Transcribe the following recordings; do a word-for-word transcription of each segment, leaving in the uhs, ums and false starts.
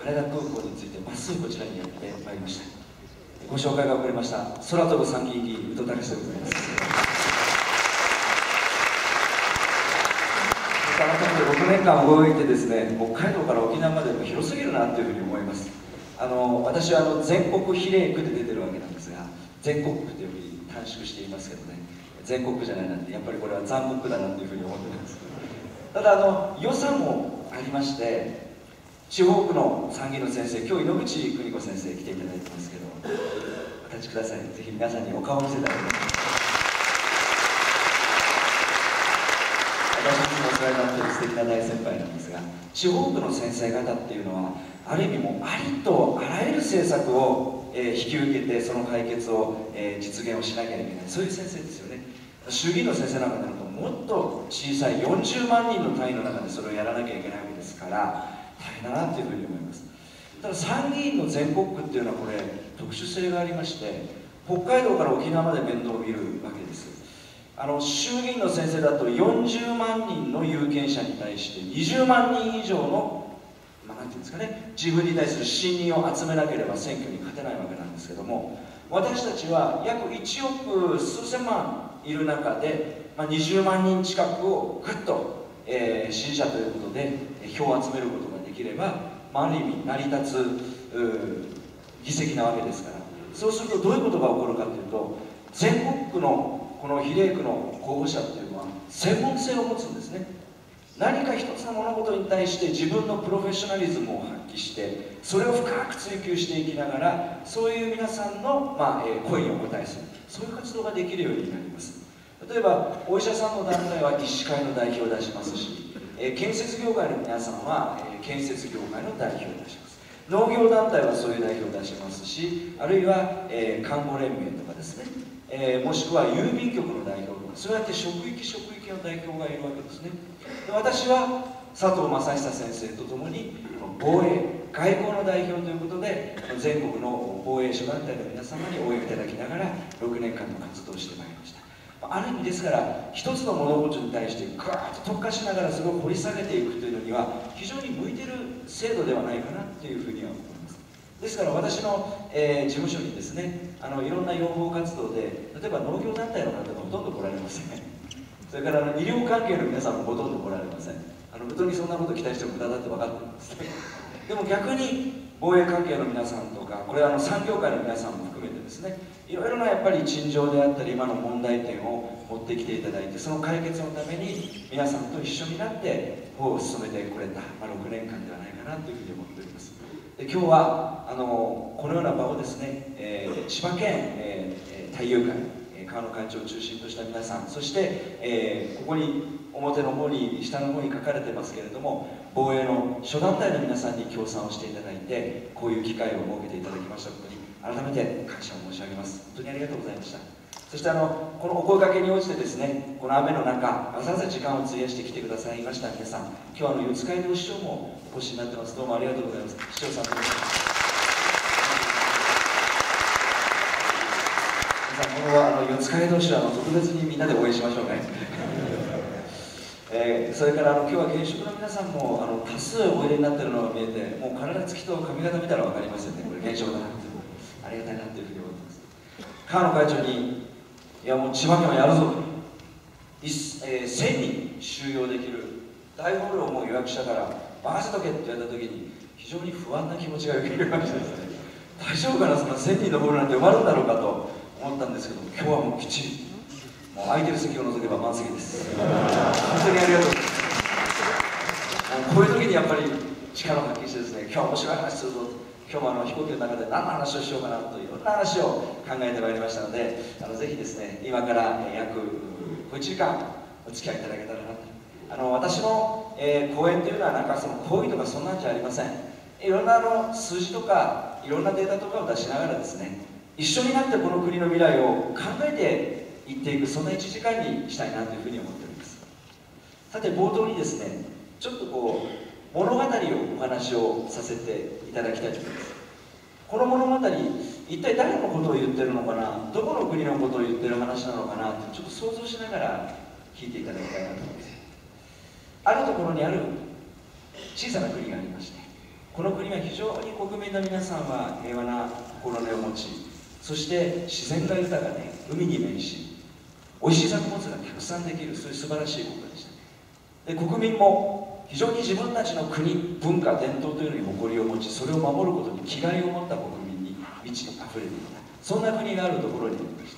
羽田空港についてまっすぐこちらにやってまいりました。ご紹介が遅れました空飛ぶ参議院議員宇都隆史でございます。改めてろくねんかん動いてですね、北海道から沖縄までも広すぎるなというふうに思います。あの私はあの全国比例区で出てるわけなんですが、全国区というふうに短縮していますけどね、全国区じゃないなんてやっぱりこれは残酷だなというふうに思ってます。ただあの予算もありまして、地方区の参議院の先生、今日井ノ口邦子先生来ていただいてますけど、お立ちください。ぜひ皆さんにお顔を見せてあげてください。私たちもお世話になっている素敵な大先輩なんですが、地方区の先生方っていうのはある意味もうありとあらゆる政策を、えー、引き受けてその解決を、えー、実現をしなきゃいけない、そういう先生ですよね。衆議院の先生なんかになるともっと小さいよんじゅうまんにんの単位の中でそれをやらなきゃいけないわけですから大変だなというふうに思います。ただ参議院の全国区っていうのはこれ特殊性がありまして、北海道から沖縄まで面倒を見るわけです。あの衆議院の先生だとよんじゅうまんにんの有権者に対してにじゅうまんにん以上の、まあ、なんていうんですかね、自分に対する信任を集めなければ選挙に勝てないわけなんですけども、私たちは約いちおく数千万いる中で、まあ、にじゅうまんにん近くをぐっと、えー、支持者ということで票を集めることができれば、まあ、ある意味成り立つ議席なわけですから、そうするとどういうことが起こるかというと、全国区のこの比例区の候補者っていうのは専門性を持つんですね。何か一つの物事に対して自分のプロフェッショナリズムを発揮して、それを深く追求していきながら、そういう皆さんの、まあえー、声にお応えする、そういう活動ができるようになります。例えばお医者さんの団体は医師会の代表を出しますし、えー、建設業界の皆さんは、えー、建設業界の代表を出します。農業団体はそういう代表を出しますし、あるいは、えー、看護連盟とかですね、えー、もしくは郵便局の代表とか、そうやって職域職域の代表がいるわけですね。で、私は佐藤正久先生とともに防衛外交の代表ということで全国の防衛諸団体の皆様に応援いただきながらろくねんかんの活動をしてまいりました。ある意味ですから一つの物事に対してガーッと特化しながらそれを掘り下げていくというのには非常に向いている制度ではないかなというふうには思います。ですから私の、えー、事務所にですね、あのいろんな養蜂活動で、例えば農業団体の方がほとんど来られません。それからあの医療関係の皆さんもほとんど来られません。あの本当にそんなこと期待しても無駄だって分かってるんですね。でも逆に防衛関係の皆さんとか、これはあの産業界の皆さんも含めてですね、いろいろなやっぱり陳情であったり今の問題点を持ってきていただいて、その解決のために皆さんと一緒になって法を進めてこれた、まあ、ろくねんかんではないかなというふうに思っております。で、今日はあのこのような場をですね、えー、千葉県、えー、太陽会川野会長を中心とした皆さん、そして、えー、ここに表の方に下の方に書かれてますけれども、防衛の諸団体の皆さんに協賛をしていただいてこういう機会を設けていただきましたことに改めて感謝を申し上げます。本当にありがとうございました。そしてあのこのお声掛けに応じてですね、この雨の中わざわざ時間を費やして来てくださいました皆さん、今日はあの四街道市長もお越しになってます。どうもありがとうございます。市長さんどうもこのあの四街道市はあの特別にみんなで応援しましょうね。えー、それからあの今日は現職の皆さんもあの多数おいでになっているのが見えて、もう体つきと髪型見たら分かりますよね、これ現職だなっていう、ありがたいなというふうに思ってます。川野会長に、いやもう千葉県はやるぞと、えー、せんにん収容できる大ホールをもう予約したから任せとけって言われた時に非常に不安な気持ちがよぎりましてですね、大丈夫かな、そのせんにんのホールなんて埋まるんだろうかと思ったんですけども、今日はもうきっちりもう空いてる席を除けば満席です。本当にありがとうございます。こういう時にやっぱり力を発揮してですね、今日面白い話するぞ、今日もあの飛行機の中で何の話をしようかなといろんな話を考えてまいりましたので、あのぜひですね今から約ごいちじかんお付き合いいただけたらなと。あの私の、えー、講演というのはなんかその講義とかそんなんじゃありません。いろんなあの数字とかいろんなデータとかを出しながらですね、一緒になってこの国の未来を考えていっていく、そんないちじかんにしたいなというふうに思っております。さて冒頭にですね、ちょっとこう物語をお話をさせていただきたいと思います。この物語一体誰のことを言ってるのかな、どこの国のことを言ってる話なのかなってちょっと想像しながら聞いていただきたいなと思います。あるところにある小さな国がありまして、 この国は非常に国民の皆さんは平和な心根を持ち、そして自然が豊かで海に面し、おいしい作物がたくさんできる、そういう素晴らしい国でした。で、国民も非常に自分たちの国、文化、伝統というのに誇りを持ち、それを守ることに気概を持った国民に満ち溢れていた、そんな国があるところにありました。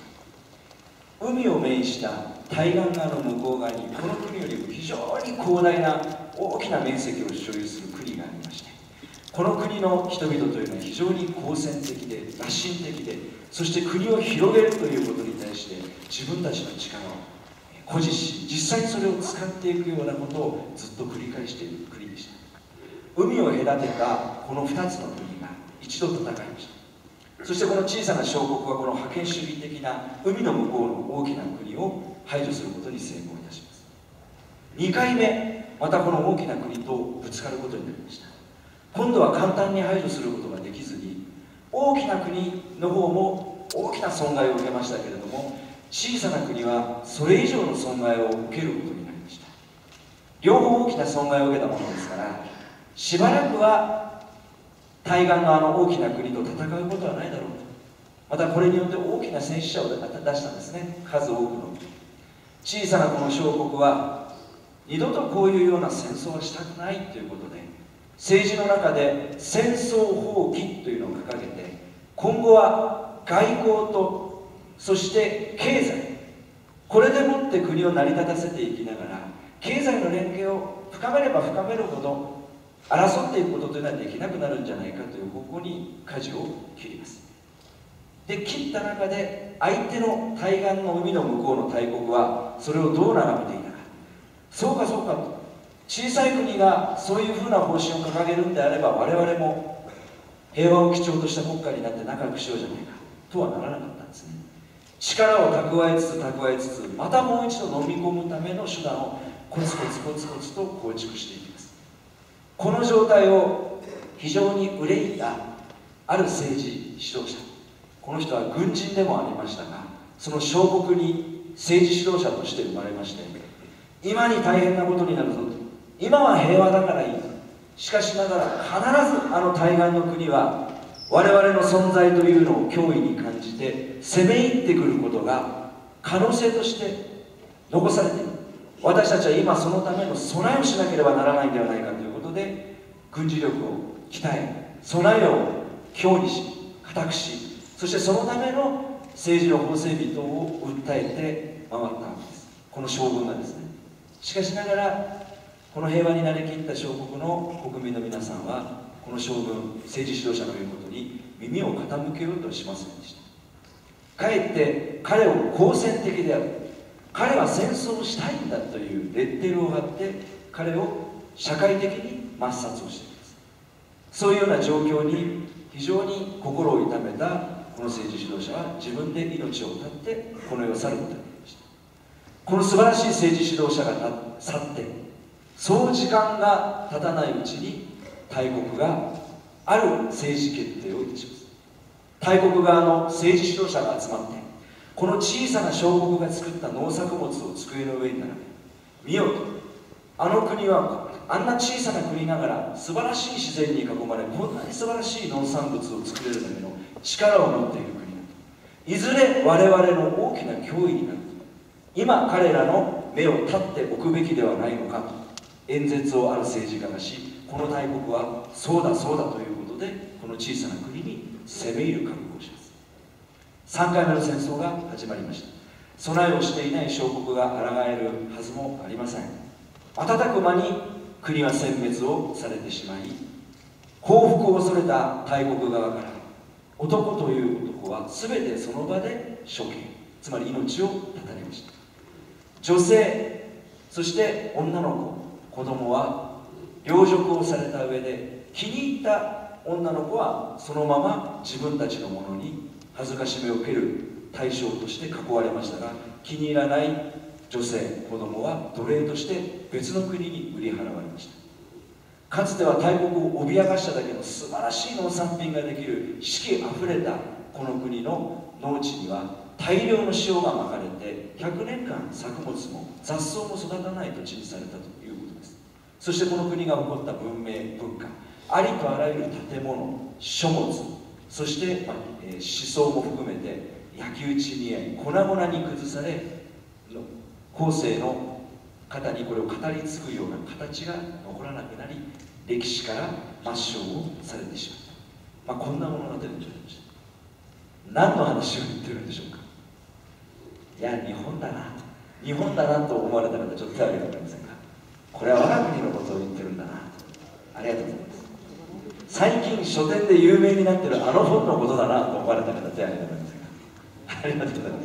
海を面した対岸側の向こう側に、この国よりも非常に広大な大きな面積を所有する国がありまして、この国の人々というのは非常に好戦的で野心的で、そして国を広げるということに対して自分たちの力を誇示し、実際にそれを使っていくようなことをずっと繰り返している国でした。海を隔てたこのふたつの国が一度戦いました。そしてこの小さな小国はこの覇権主義的な海の向こうの大きな国を排除することに成功いたします。にかいめ、またこの大きな国とぶつかることになりました。今度は簡単に排除することができずに、大きな国の方も大きな損害を受けましたけれども、小さな国はそれ以上の損害を受けることになりました。両方大きな損害を受けたものですから、しばらくは対岸側の大きな国と戦うことはないだろうと。またこれによって大きな戦死者を出したんですね、数多くの。小さなこの小国は二度とこういうような戦争はしたくないということで、政治の中で戦争放棄というのを掲げて、今後は外交とそして経済、これでもって国を成り立たせていきながら、経済の連携を深めれば深めるほど争っていくことというのはできなくなるんじゃないかという方向に舵を切ります。で、切った中で相手の対岸の海の向こうの大国はそれをどう眺めていたか。そうかそうかと、小さい国がそういうふうな方針を掲げるんであれば、我々も平和を基調とした国家になって仲良くしようじゃないかとはならなかったんですね。力を蓄えつつ蓄えつつ、またもう一度飲み込むための手段をコツコツコツコツと構築していきます。この状態を非常に憂いたある政治指導者、この人は軍人でもありましたが、その小国に政治指導者として生まれまして、今に大変なことになるぞと、今は平和だからいい、しかしながら必ずあの対岸の国は我々の存在というのを脅威に感じて攻め入ってくることが可能性として残されている。私たちは今そのための備えをしなければならないんではないかということで、軍事力を鍛え、備えを強にし固くし、そしてそのための政治の法整備等を訴えて回ったわけです、この将軍がですね。しかしながらこの平和になりきった小国の国民の皆さんは、この将軍、政治指導者の言うことに耳を傾けようとはしませんでした。かえって彼を好戦的である、彼は戦争をしたいんだというレッテルを貼って彼を社会的に抹殺をしています。そういうような状況に非常に心を痛めたこの政治指導者は、自分で命を絶ってこの世を去ることになりました。この素晴らしい政治指導者が去って、そう時間が経たないうちに大国がある政治決定をいたします。大国側の政治指導者が集まって、この小さな小国が作った農作物を机の上に並べ、見ようと、あの国はあんな小さな国ながら素晴らしい自然に囲まれ、こんなに素晴らしい農産物を作れるための力を持っている国だと、いずれ我々の大きな脅威になると、今彼らの目を立っておくべきではないのかと演説をある政治家がし、この大国はそうだそうだということで、この小さな国に攻め入る覚悟をします。さんかいめの戦争が始まりました。備えをしていない小国が抗えるはずもありません。瞬く間に国は殲滅をされてしまい、報復を恐れた大国側から男という男は全てその場で処刑、つまり命を絶たれました。女性、そして女の子、子供は領辱をされた上で、気に入った女の子はそのまま自分たちのものに恥ずかしめを受ける対象として囲われましたが、気に入らない女性、子供は奴隷として別の国に売り払われました。かつては大国を脅かしただけの素晴らしい農産品ができる四季あふれたこの国の農地には大量の塩がまかれて、ひゃくねんかん作物も雑草も育たない土地にされたということです。そしてこの国が誇った文明文化、 ありとあらゆる建物、書物、そして、まあえー、思想も含めて焼き討ちに遭い粉々に崩され、後世の方にこれを語り継ぐような形が残らなくなり、歴史から抹消をされてしまった、まあ、こんな物語を作りました。何の話を言ってるんでしょうか。いや、日本だな、日本だなと思われた方、ちょっと手を挙げてもらえませんか。これは我が国のことを言ってるんだな。ありがとうございます。最近書店で有名になってるあの本のことだなと思われた方、手を挙げてもらえませんか。ありがとうございます。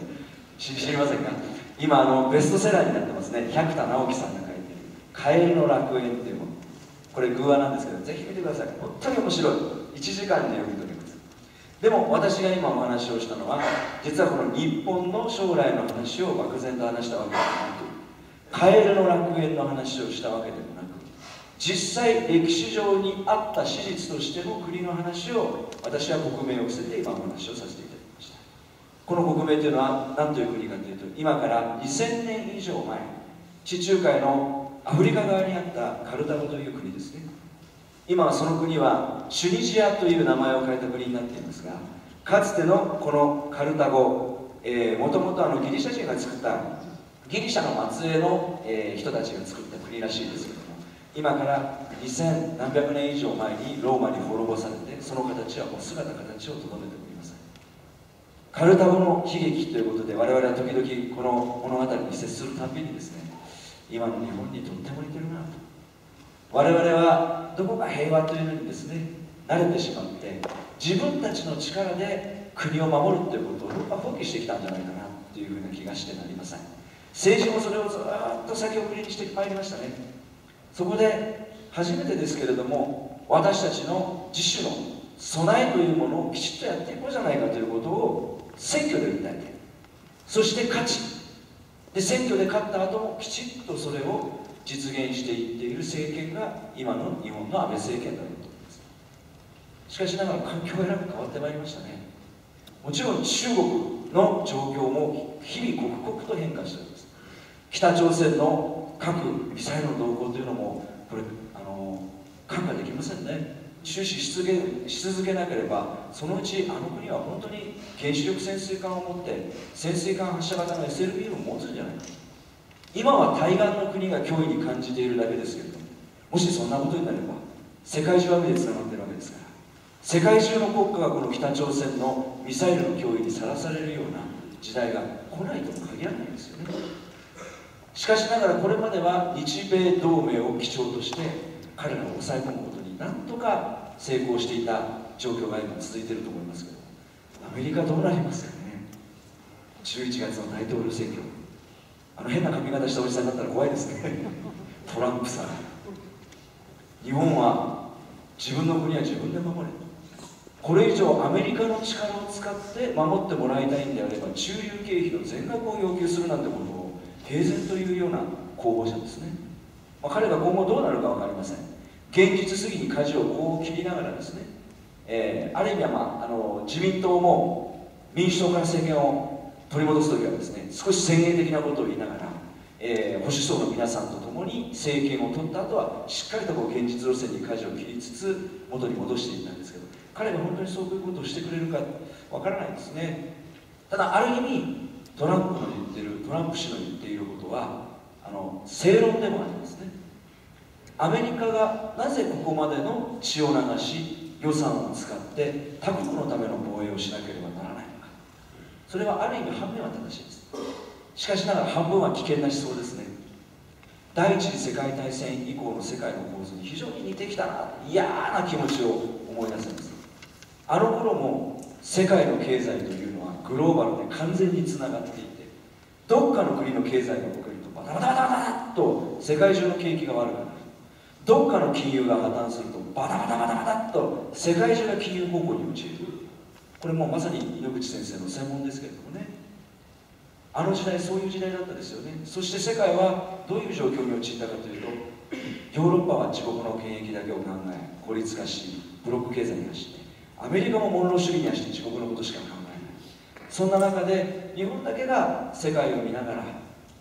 知りませんか。今あのベストセラーになってますね。百田直樹さんが書いている「カエルの楽園」っていうもの、これ偶話なんですけど、ぜひ見てください。本当に面白い。いちじかんで読み解けます。でも私が今お話をしたのは、実はこの日本の将来の話を漠然と話したわけではなく、カエルの楽園の話をしたわけでもなく、実際歴史上にあった史実としての国の話を私は国名を伏せて今お話をさせていただきました。この国名というのは何という国かというと、今からにせんねん以上前、地中海のアフリカ側にあったカルタゴという国ですね。今はその国はシュニジアという名前を変えた国になっていますが、かつてのこのカルタゴ、もともとギリシャ人が作ったギリシャの末裔の、えー、人たちが作った国らしいですけれども、今からにせんなんびゃくねん以上前にローマに滅ぼされて、その形はもう姿形をとどめておりません。カルタゴの悲劇ということで、我々は時々この物語に接するたびにですね、今の日本にとっても似てるなと。我々はどこか平和というのにですね慣れてしまって、自分たちの力で国を守るということをどこか放棄してきたんじゃないかなというふうな気がしてなりません。政治もそれをずっと先送りにしてまいりましたね。そこで初めてですけれども、私たちの自主の備えというものをきちっとやっていこうじゃないかということを選挙で訴えて、そして勝ちで、選挙で勝った後もきちっとそれを実現していっている政権が今の日本の安倍政権だろうと思います。しかしながら環境が変わってまいりましたね。もちろん中国の状況も日々刻々と変化しております。北朝鮮の核ミサイルの動向というのもこれあの看過できませんね。注視し続け、し続けなければ、そのうちあの国は本当に原子力潜水艦を持って潜水艦発射型の エスエルビー を持つんじゃないか。今は対岸の国が脅威に感じているだけですけれども、もしそんなことになれば世界中は目でつながっているわけですから、世界中の国家がこの北朝鮮のミサイルの脅威にさらされるような時代が来ないとも限らないんですよね。しかしながらこれまでは日米同盟を基調として彼らを抑え込むことになんとか成功していた状況が今続いていると思いますけど、アメリカどうなりますかね。じゅういちがつの大統領選挙、あの変な髪型したおじさんだったら怖いですね。トランプさん。日本は自分の国は自分で守れ、これ以上アメリカの力を使って守ってもらいたいんであれば、駐留経費の全額を要求するなんてことを平然というような候補者ですね。まあ、彼が今後どうなるか分かりません。現実主義に舵をこう切りながらですね、えー、ある意味は、まあ、あの自民党も民主党から政権を取り戻すときはですね、少し宣言的なことを言いながら、えー、保守層の皆さんと共に政権を取った後はしっかりとこう現実路線に舵を切りつつ元に戻していったんですけど、彼が本当にそういうことをしてくれるかわからないですね。ただある意味トランプの言ってるトランプ氏の言っていることはあの正論でもありますね。アメリカがなぜここまでの血を流し予算を使って他国のための防衛をしなければならないのか、それはある意味半分は正しいです。しかしながら半分は危険な思想ですね。第一次世界大戦以降の世界の構図に非常に似てきたな、嫌な気持ちを思い出せます。あの頃も世界の経済というのはグローバルで完全につながっていて、どっかの国の経済が遅れるとバタバタバタバタッと世界中の景気が悪くなる、どっかの金融が破綻するとバタバタバタバタッと世界中が金融崩壊に陥る。これもうまさに井ノ口先生の専門ですけれどもね、あの時代そういう時代だったですよね。そして世界はどういう状況に陥ったかというと、ヨーロッパは自国の権益だけを考え孤立化しブロック経済に走って、アメリカもモンロー主義に走って自国のことしか考えない。そんな中で日本だけが世界を見ながら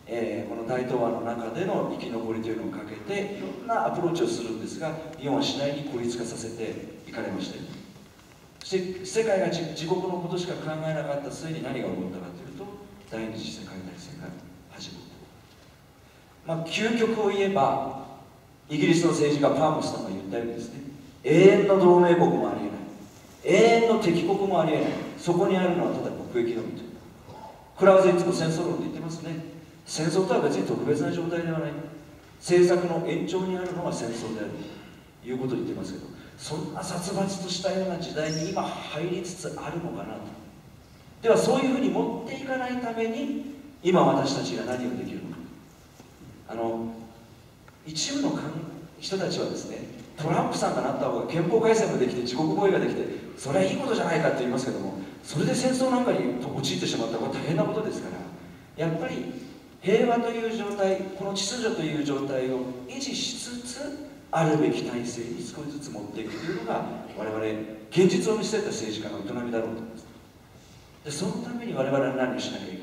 えー、この大東亜の中での生き残りというのをかけていろんなアプローチをするんですが、日本は次第に孤立化させていかれました。そして世界が 自, 自国のことしか考えなかった末に何が起こったかというと、第二次世界大戦が始まった。まあ、究極を言えば、イギリスの政治家パーモスさんが言ったようにですね、永遠の同盟国もありえない、永遠の敵国もありえない、そこにあるのはただ国益のみと。これはいつも戦争論で言ってますね。戦争とは別に特別な状態ではない、政策の延長にあるのが戦争であるということを言ってますけど、そんな殺伐としたような時代に今入りつつあるのかなと。ではそういうふうに持っていかないために今私たちが何をできるのか。あの一部の人たちはですね、トランプさんがなった方が憲法改正もできて自国防衛ができてそれはいいことじゃないかって言いますけども、それで戦争なんかに陥ってしまったら大変なことですから、やっぱり平和という状態、この秩序という状態を維持しつつあるべき体制に少しずつ持っていくというのが我々現実を見据えた政治家の営みだろうと思います。でそのために我々は何をしなきゃいけない